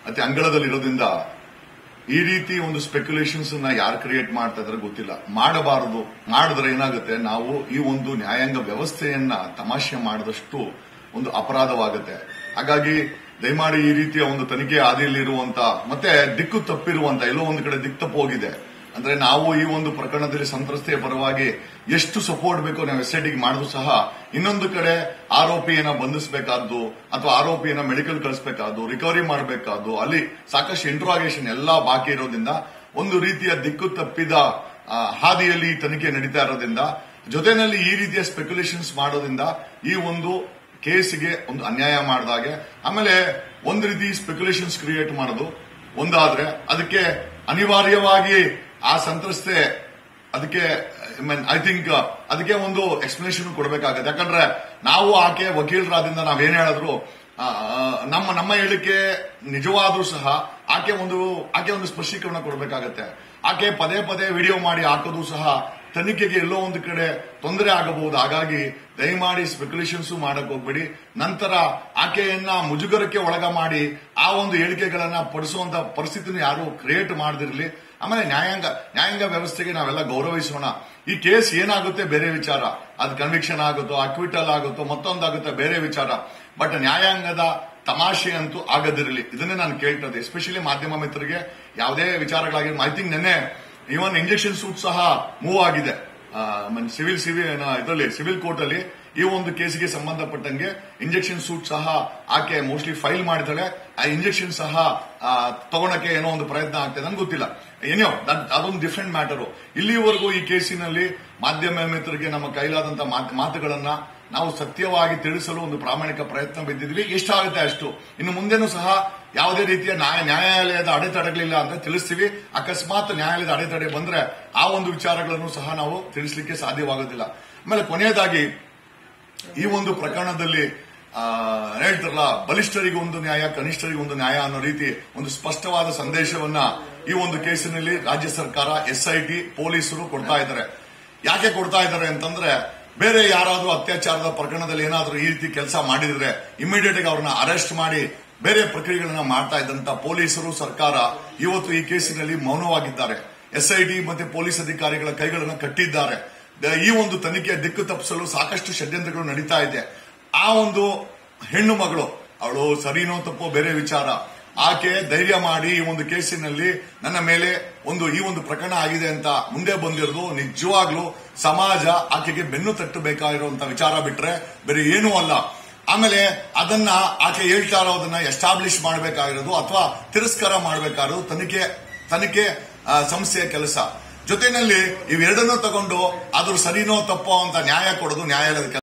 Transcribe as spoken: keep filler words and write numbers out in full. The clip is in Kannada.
ಮತ್ತೆ ಅಂಗಳದಲ್ಲಿರೋದ್ರಿಂದ ಈ ರೀತಿ ಒಂದು ಸ್ಪೆಕ್ಯುಲೇಷನ್ಸ್ ನ ಯಾರು ಕ್ರಿಯೇಟ್ ಮಾಡ್ತಾ ಇದ್ರೆ ಗೊತ್ತಿಲ್ಲ. ಮಾಡಬಾರದು. ಮಾಡಿದ್ರೆ ಏನಾಗುತ್ತೆ, ನಾವು ಈ ಒಂದು ನ್ಯಾಯಾಂಗ ವ್ಯವಸ್ಥೆಯನ್ನ ತಮಾಷೆ ಮಾಡಿದಷ್ಟು ಒಂದು ಅಪರಾಧವಾಗುತ್ತೆ. ಹಾಗಾಗಿ ದಯಮಾಡಿ ಈ ರೀತಿಯ ಒಂದು ತನಿಖೆ ಹಾದಿಯಲ್ಲಿರುವಂತ ಮತ್ತೆ ದಿಕ್ಕು ತಪ್ಪಿರುವಂತ ಎಲ್ಲೋ ಒಂದು ಕಡೆ ದಿಕ್ಕು ತಪ್ಪು ಹೋಗಿದೆ ಅಂದ್ರೆ ನಾವು ಈ ಒಂದು ಪ್ರಕರಣದಲ್ಲಿ ಸಂತ್ರಸ್ತೆಯ ಪರವಾಗಿ ಎಷ್ಟು ಸಪೋರ್ಟ್ ಬೇಕೋ ನಾವು ಎಸ್ಐಟಿಗೆ ಮಾಡಿದ್ರು ಸಹ ಇನ್ನೊಂದು ಕಡೆ ಆರೋಪಿಯನ್ನ ಬಂಧಿಸಬೇಕಾದ್ದು ಅಥವಾ ಆರೋಪಿಯನ್ನ ಮೆಡಿಕಲ್ ಕಳಿಸಬೇಕಾದ್ದು, ರಿಕವರಿ ಮಾಡಬೇಕಾದ್ದು, ಅಲ್ಲಿ ಸಾಕಷ್ಟು ಇಂಟ್ರಾಗೇಷನ್ ಎಲ್ಲಾ ಬಾಕಿ ಇರೋದ್ರಿಂದ ಒಂದು ರೀತಿಯ ದಿಕ್ಕು ತಪ್ಪಿದ ಹಾದಿಯಲ್ಲಿ ತನಿಖೆ ನಡೀತಾ ಇರೋದ್ರಿಂದ ಜೊತೆನಲ್ಲಿ ಈ ರೀತಿಯ ಸ್ಪೆಕ್ಯುಲೇಷನ್ಸ್ ಮಾಡೋದ್ರಿಂದ ಈ ಒಂದು ಕೇಸಿಗೆ ಒಂದು ಅನ್ಯಾಯ ಮಾಡಿದಾಗೆ. ಆಮೇಲೆ ಒಂದು ರೀತಿ ಸ್ಪೆಕ್ಯುಲೇಷನ್ಸ್ ಕ್ರಿಯೇಟ್ ಮಾಡೋದು ಒಂದಾದ್ರೆ ಅದಕ್ಕೆ ಅನಿವಾರ್ಯವಾಗಿ ಆ ಸಂತ್ರಸ್ತೆ ಅದಕ್ಕೆ ಐ ಥಿಂಕ್ ಅದಕ್ಕೆ ಒಂದು ಎಕ್ಸ್ಪ್ಲನೇಷನ್ ಕೊಡಬೇಕಾಗುತ್ತೆ. ಯಾಕಂದ್ರೆ ನಾವು ಆಕೆ ವಕೀಲರಾದ್ರಿಂದ ನಾವೇನ್ ಹೇಳಿದ್ರು ನಮ್ಮ ನಮ್ಮ ಹೇಳಿಕೆ ನಿಜವಾದ್ರೂ ಸಹ ಆಕೆ ಒಂದು ಆಕೆ ಒಂದು ಸ್ಪಷ್ಟೀಕರಣ ಕೊಡಬೇಕಾಗತ್ತೆ. ಆಕೆ ಪದೇ ಪದೇ ವಿಡಿಯೋ ಮಾಡಿ ಹಾಕೋದು ಸಹ ತನಿಖೆಗೆ ಎಲ್ಲೋ ಒಂದು ಕಡೆ ತೊಂದರೆ ಆಗಬಹುದು. ಹಾಗಾಗಿ ದಯಮಾಡಿ ಸ್ಪೆಕ್ಯುಲೇಷನ್ಸ್ ಮಾಡಕ್ ಹೋಗ್ಬೇಡಿ. ನಂತರ ಆಕೆಯನ್ನ ಮುಜುಗರಕ್ಕೆ ಒಳಗ ಮಾಡಿ ಆ ಒಂದು ಹೇಳಿಕೆಗಳನ್ನ ಪಡಿಸುವಂತ ಪರಿಸ್ಥಿತಿನ ಯಾರು ಕ್ರಿಯೇಟ್ ಮಾಡದಿರಲಿ. ಆಮೇಲೆ ನ್ಯಾಯಾಂಗ ನ್ಯಾಯಾಂಗ ವ್ಯವಸ್ಥೆಗೆ ನಾವೆಲ್ಲ ಗೌರವಿಸೋಣ. ಈ ಕೇಸ್ ಏನಾಗುತ್ತೆ ಬೇರೆ ವಿಚಾರ, ಅದು ಕನ್ವಿಕ್ಷನ್ ಆಗುತ್ತೋ ಅಕ್ವಿಟಲ್ ಆಗುತ್ತೋ ಮತ್ತೊಂದಾಗುತ್ತೆ ಬೇರೆ ವಿಚಾರ. ಬಟ್ ನ್ಯಾಯಾಂಗದ ತಮಾಷೆ ಅಂತೂ ಆಗದಿರಲಿ, ಇದನ್ನೇ ನಾನು ಕೇಳ್ತದೆ. ಎಸ್ಪೆಷಲಿ ಮಾಧ್ಯಮ ಮಿತ್ರರಿಗೆ ಯಾವುದೇ ವಿಚಾರಗಳಾಗಿ ಐ ಥಿಂಕ್ ನೆನ್ನೆ ಇವನ್ ಇಂಜೆಕ್ಷನ್ ಸೂಟ್ ಸಹ ಮೂವ್ ಆಗಿದೆ ಸಿವಿಲ್ ಸಿವಿಲ್ ಇದರಲ್ಲಿ ಸಿವಿಲ್ ಕೋರ್ಟ್ ಅಲ್ಲಿ. ಈ ಒಂದು ಕೇಸಿಗೆ ಸಂಬಂಧಪಟ್ಟಂಗೆ ಇಂಜೆಕ್ಷನ್ ಸೂಟ್ ಸಹ ಆಕೆ ಮೋಸ್ಟ್ಲಿ ಫೈಲ್ ಮಾಡಿದಾಳೆ. ಆ ಇಂಜೆಕ್ಷನ್ ಸಹ ತಗೊಳಕ್ಕೆ ಏನೋ ಒಂದು ಪ್ರಯತ್ನ ಆಗ್ತದೆ, ನನ್ಗೆ ಗೊತ್ತಿಲ್ಲ. ಏನೋ ಅದೊಂದು ಡಿಫ್ರೆಂಟ್ ಮ್ಯಾಟರು. ಇಲ್ಲಿವರೆಗೂ ಈ ಕೇಸಿನಲ್ಲಿ ಮಾಧ್ಯಮ ಮಿತ್ರರಿಗೆ ನಮ್ಮ ಕೈಲಾದಂತ ಮಾತುಗಳನ್ನ ನಾವು ಸತ್ಯವಾಗಿ ತಿಳಿಸಲು ಒಂದು ಪ್ರಾಮಾಣಿಕ ಪ್ರಯತ್ನ ಬಿದ್ದಿದ್ವಿ. ಎಷ್ಟಾಗುತ್ತೆ ಅಷ್ಟು. ಇನ್ನು ಮುಂದೆನೂ ಸಹ ಯಾವುದೇ ರೀತಿಯ ನ್ಯಾಯಾಲಯದ ಅಡೆತಡೆಗಳಿಲ್ಲ ಅಂತ ತಿಳಿಸ್ತೀವಿ. ಅಕಸ್ಮಾತ್ ನ್ಯಾಯಾಲಯದ ಅಡೆತಡೆ ಬಂದ್ರೆ ಆ ಒಂದು ವಿಚಾರಗಳನ್ನು ಸಹ ನಾವು ತಿಳಿಸಲಿಕ್ಕೆ ಸಾಧ್ಯವಾಗೋದಿಲ್ಲ. ಆಮೇಲೆ ಕೊನೆಯದಾಗಿ ಈ ಒಂದು ಪ್ರಕರಣದಲ್ಲಿ ಹೇಳ್ತಾರಲ್ಲ, ಬಲಿಷ್ಠರಿಗೆ ಒಂದು ನ್ಯಾಯ ಕನಿಷ್ಠರಿಗೆ ಒಂದು ನ್ಯಾಯ ಅನ್ನೋ ರೀತಿ ಒಂದು ಸ್ಪಷ್ಟವಾದ ಸಂದೇಶವನ್ನ ಈ ಒಂದು ಕೇಸಿನಲ್ಲಿ ರಾಜ್ಯ ಸರ್ಕಾರ, ಎಸ್ಐಟಿ, ಪೊಲೀಸರು ಕೊಡ್ತಾ ಇದ್ದಾರೆ. ಯಾಕೆ ಕೊಡ್ತಾ ಇದ್ದಾರೆ ಅಂತಂದ್ರೆ, ಬೇರೆ ಯಾರಾದ್ರೂ ಅತ್ಯಾಚಾರದ ಪ್ರಕರಣದಲ್ಲಿ ಏನಾದ್ರೂ ಈ ರೀತಿ ಕೆಲಸ ಮಾಡಿದ್ರೆ ಇಮಿಡಿಯೇಟ್ ಆಗಿ ಅವ್ರನ್ನ ಅರೆಸ್ಟ್ ಮಾಡಿ ಬೇರೆ ಪ್ರಕ್ರಿಯೆಗಳನ್ನ ಮಾಡ್ತಾ ಇದ್ದಂತ ಪೊಲೀಸರು, ಸರ್ಕಾರ ಇವತ್ತು ಈ ಕೇಸಿನಲ್ಲಿ ಮೌನವಾಗಿದ್ದಾರೆ. ಎಸ್ಐಟಿ ಮತ್ತೆ ಪೊಲೀಸ್ ಅಧಿಕಾರಿಗಳ ಕೈಗಳನ್ನು ಕಟ್ಟಿದ್ದಾರೆ. ಈ ಒಂದು ತನಿಖೆಯ ದಿಕ್ಕು ತಪ್ಪಿಸಲು ಸಾಕಷ್ಟು ಷಡ್ಯಂತ್ರಗಳು ನಡೀತಾ ಇದೆ. ಆ ಒಂದು ಹೆಣ್ಣು ಮಗಳು, ಅವಳು ಸರಿನೋ ತಪ್ಪೋ ಬೇರೆ ವಿಚಾರ, ಆಕೆ ಧೈರ್ಯ ಮಾಡಿ ಈ ಒಂದು ಕೇಸಿನಲ್ಲಿ ನನ್ನ ಮೇಲೆ ಒಂದು ಈ ಒಂದು ಪ್ರಕರಣ ಆಗಿದೆ ಅಂತ ಮುಂದೆ ಬಂದಿರೋದು ನಿಜವಾಗ್ಲೂ ಸಮಾಜ ಆಕೆಗೆ ಬೆನ್ನು ತಟ್ಟಬೇಕಾಗಿರುವಂತಹ ವಿಚಾರ ಬಿಟ್ರೆ ಬೇರೆ ಏನೂ ಅಲ್ಲ. ಆಮೇಲೆ ಅದನ್ನ ಆಕೆ ಹೇಳ್ತಾ ಇರೋದನ್ನ ಎಸ್ಟಾಬ್ಲಿಷ್ ಮಾಡಬೇಕಾಗಿರೋದು ಅಥವಾ ತಿರಸ್ಕಾರ ಮಾಡಬೇಕಾಗಿರೋದು ತನಿಖೆ ತನಿಖೆ ಸಂಸ್ಥೆಯ ಕೆಲಸ. ಜೊತೆಯಲ್ಲಿ ಇವೆರಡನ್ನೂ ತಗೊಂಡು ಅದ್ರ ಸರಿನೋ ತಪ್ಪೋ ಅಂತ ನ್ಯಾಯ ಕೊಡೋದು ನ್ಯಾಯಾಲಯದ